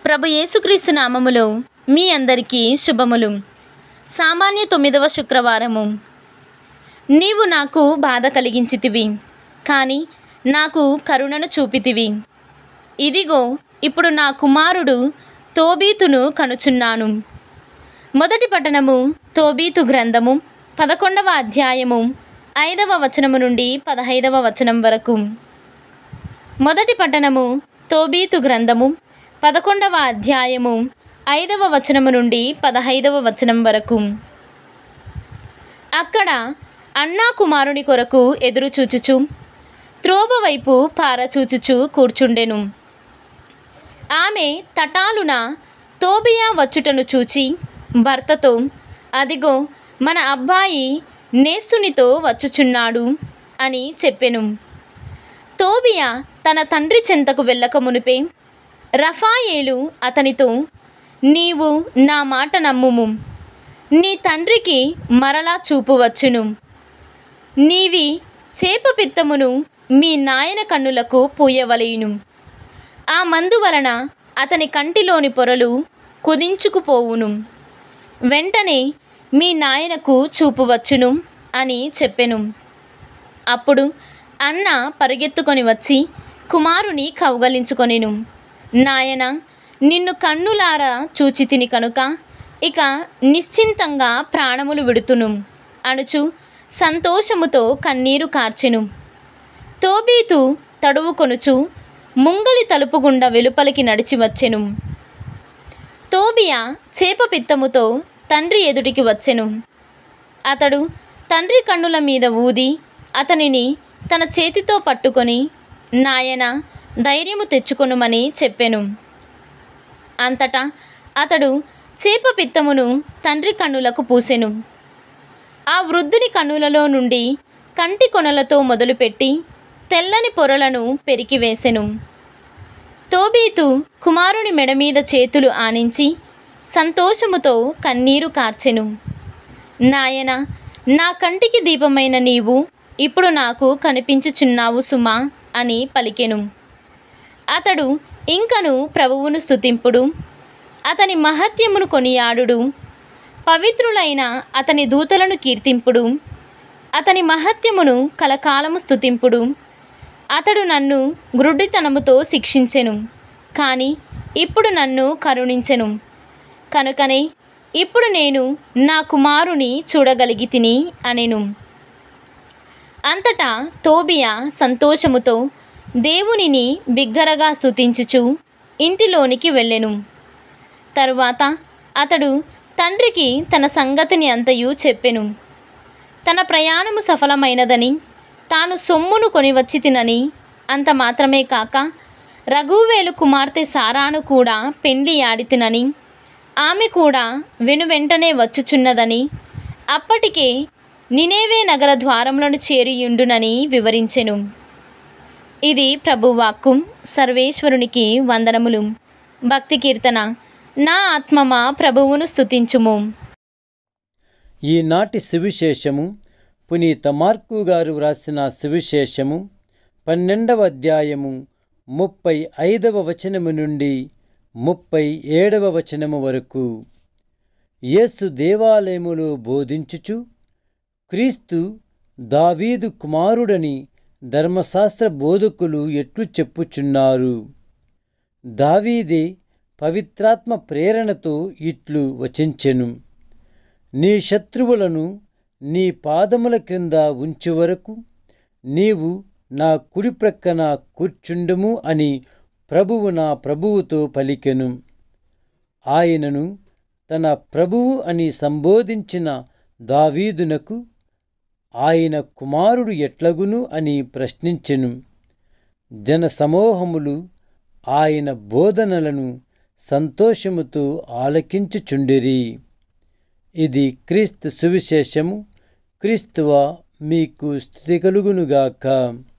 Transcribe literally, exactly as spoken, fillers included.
ప్రభు యేసుక్రీస్తు నామములో మీ అందరికీ శుభములు. సామాన్య తొమ్మిదవ శుక్రవారము. నీవు నాకు బాధ కలిగించితివి, కానీ నాకు కరుణను చూపితివి. ఇదిగో ఇప్పుడు నా కుమారుడు తోబీతును కనుచున్నాను. మొదటి పట్టణము తోబీతు గ్రంథము పదకొండవ అధ్యాయము ఐదవ వచనము నుండి పదహైదవ వచనం వరకు. మొదటి పట్టణము తోబీతు గ్రంథము పదకొండవ అధ్యాయము ఐదవ వచనము నుండి పదహైదవ వచనం వరకు. అక్కడ అన్నా కుమారుని కొరకు ఎదురు చూచుచు త్రోవ వైపు పారచూచుచు కూర్చుండెను. ఆమె తటాలున తోబియా వచ్చుటను చూచి భర్తతో, అదిగో మన అబ్బాయి నేస్తునితో వచ్చుచున్నాడు అని చెప్పెను. తోబియా తన తండ్రి చెంతకు వెళ్ళక మునిపే రఫాయేలు అతనితో, నీవు నా మాట నమ్ముము, నీ తండ్రికి మరలా చూపు వచ్చును. నీవి చేప పిత్తమును మీ నాయన కన్నులకు పూయవలయును. ఆ మందు వలన అతని కంటిలోని పొరలు కుదించుకుపోవును. వెంటనే మీ నాయనకు చూపు వచ్చును అని చెప్పెను. అప్పుడు అన్న పరిగెత్తుకొని వచ్చి కుమారుని కౌగలించుకొనెను. నాయన, నిన్ను కన్నులారా చూచి తిని కనుక ఇక నిశ్చింతంగా ప్రాణములు విడుతును అనుచు సంతోషముతో కన్నీరు కార్చెను. తోబీతు తడువుకొనుచు ముంగలి తలుపు గుండా వెలుపలికి నడిచి వచ్చెను. తోబియా చేప పిత్తముతో తండ్రి ఎదుటికి వచ్చెను. అతడు తండ్రి కన్నుల మీద ఊది అతనిని తన చేతితో పట్టుకొని, నాయన, ధైర్యము తెచ్చుకొనుమని చెప్పెను. అంతటా అతడు చేప పిత్తమును తండ్రి కన్నులకు పూసెను. ఆ వృద్ధుని కన్నులలో నుండి కంటి కొనలతో మొదలుపెట్టి తెల్లని పొరలను పెరికివేసెను. తోబీతు కుమారుని మెడ మీద చేతులు ఆనించి సంతోషముతో కన్నీరు కార్చెను. నాయన, నా కంటికి దీపమైన నీవు ఇప్పుడు నాకు కనిపించుచున్నావు సుమా అని పలికెను. అతడు ఇంకను ప్రభువును స్తుతింపుడు, అతని మహత్యమును కొనియాడుడు, పవిత్రులైన అతని దూతలను కీర్తింపుడు, అతని మహత్యమును కలకాలము స్తుతింపుడు. అతడు నన్ను గ్రుడ్డితనముతో శిక్షించెను, కానీ ఇప్పుడు నన్ను కరుణించెను. కనుకనే ఇప్పుడు నేను నా కుమారుని చూడగలిగితిని అనెను. అంతటా తోబియా సంతోషముతో దేవునిని బిగ్గరగా స్తుతించుచు ఇంటిలోనికి వెళ్ళెను. తరువాత అతడు తండ్రికి తన సంగతిని అంతయు చెప్పెను. తన ప్రయాణము సఫలమైనదని, తాను సొమ్మును కొనివచ్చి తినని, అంత మాత్రమే కాక రఘువేలు కుమార్తె సారాను కూడా పెండ్లి ఆడితినని, ఆమె కూడా వెనువెంటనే వచ్చుచున్నదని, అప్పటికే నినేవే నగర ద్వారములను చేరియుండునని వివరించెను. ఇది ప్రభువాక్కు. సర్వేశ్వరునికి వందనములు. భక్తి కీర్తన. నా ఆత్మమా ప్రభువును స్తుతించుము. ఈనాటి సువిశేషము పునీత మార్కు గారు వ్రాసిన సువిశేషము పన్నెండవ అధ్యాయము ముప్పై ఐదవ వచనము నుండి ముప్పై ఏడవ వచనము వరకు. యేసు దేవాలయములో బోధించుచు, క్రీస్తు దావీదు కుమారుడని ధర్మశాస్త్ర బోధకులు ఎట్లు చెప్పుచున్నారు. దావీదే పవిత్రాత్మ ప్రేరణతో ఇట్లు వచించెను, నీ శత్రువులను నీ పాదముల క్రింద ఉంచు వరకు నీవు నా కుడి ప్రక్కన కూర్చుండుము అని ప్రభువు నా ప్రభువుతో పలికెను. ఆయనను తన ప్రభువు అని సంబోధించిన దావీదునకు ఆయన కుమారుడు ఎట్లగును అని ప్రశ్నించెను. జనసమూహములు ఆయన బోధనలను సంతోషముతో ఆలకించుచుండిరి. ఇది క్రీస్తు సువిశేషము. క్రీస్తువా మీకు స్తుతి కలుగునుగాక.